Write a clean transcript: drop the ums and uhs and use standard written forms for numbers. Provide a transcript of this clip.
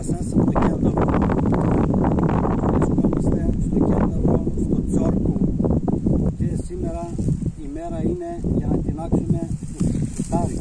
καλημέρα σας από το Κένταυρο. Βρισκόμαστε στο Κένταυρο, στο Τσόρκου, και σήμερα η μέρα είναι για να τινάξουμε το φυτάρι.